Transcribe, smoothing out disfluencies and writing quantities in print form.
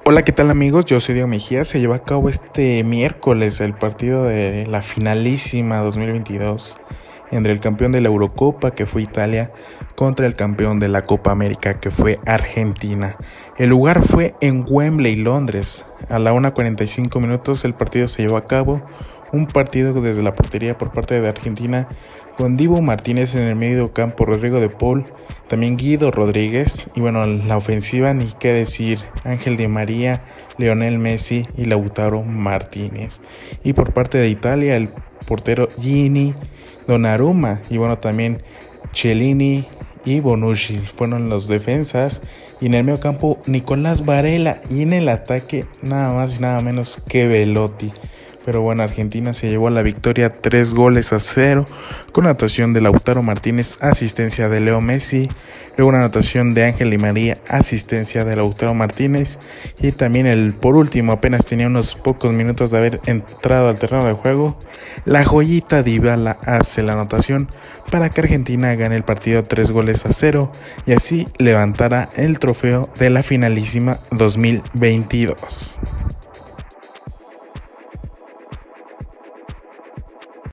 Hola, ¿qué tal amigos? Yo soy Diego Mejía. Se lleva a cabo este miércoles el partido de la finalísima 2022 entre el campeón de la Eurocopa, que fue Italia, contra el campeón de la Copa América, que fue Argentina. El lugar fue en Wembley, Londres. A la 1:45 minutos el partido se llevó a cabo. Un partido desde la portería por parte de Argentina, con Dibu Martínez en el medio campo, Rodrigo de Paul, también Guido Rodríguez, y bueno, la ofensiva ni qué decir, Ángel Di María, Lionel Messi y Lautaro Martínez. Y por parte de Italia, el portero Gini, Donnarumma y bueno, también Chiellini y Bonucci fueron los defensas. Y en el medio campo, Nicolás Varela, y en el ataque nada más y nada menos que Velotti. Pero bueno, Argentina se llevó a la victoria 3-0 con anotación de Lautaro Martínez, asistencia de Leo Messi, luego una anotación de Ángel Di María, asistencia de Lautaro Martínez, y también por último, apenas tenía unos pocos minutos de haber entrado al terreno de juego, la joyita Dybala hace la anotación para que Argentina gane el partido 3-0 y así levantara el trofeo de la finalísima 2022.